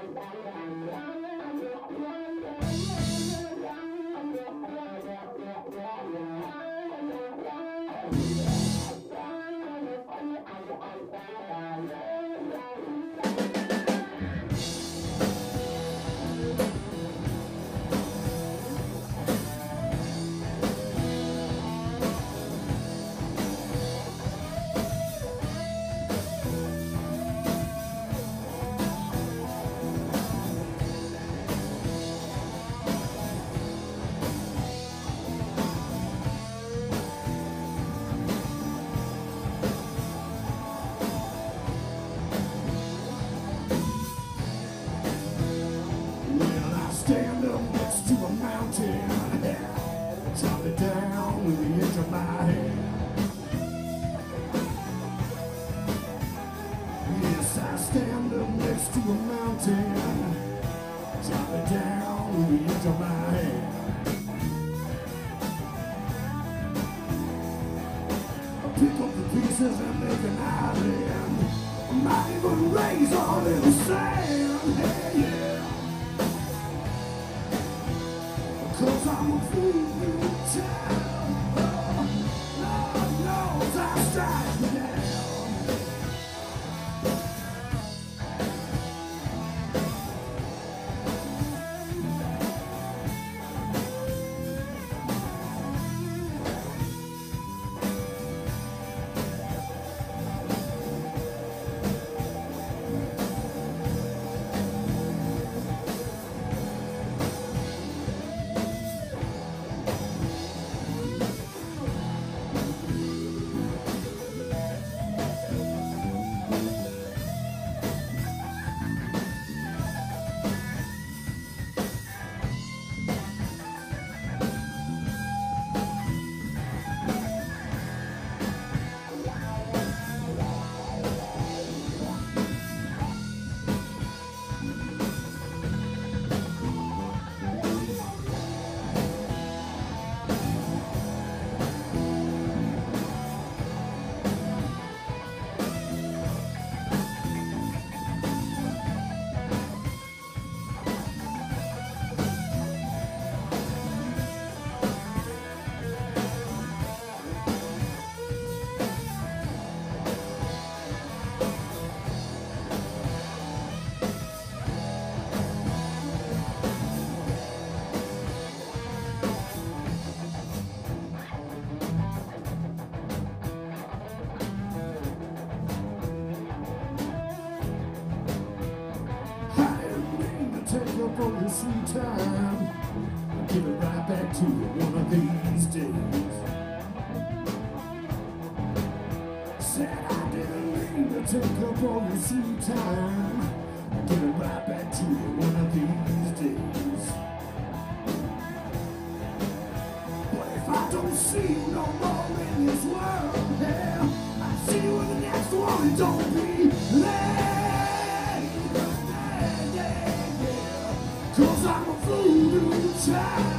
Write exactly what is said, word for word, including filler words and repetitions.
Sweet time, I'll give it right back to you one of these days. Said I didn't mean to take up all your sweet time. I'll give it right back to you one of these days. But if I don't see you no more in this world, hell, I'll see you in the next one and don't be late. Cause I'm a voodoo child.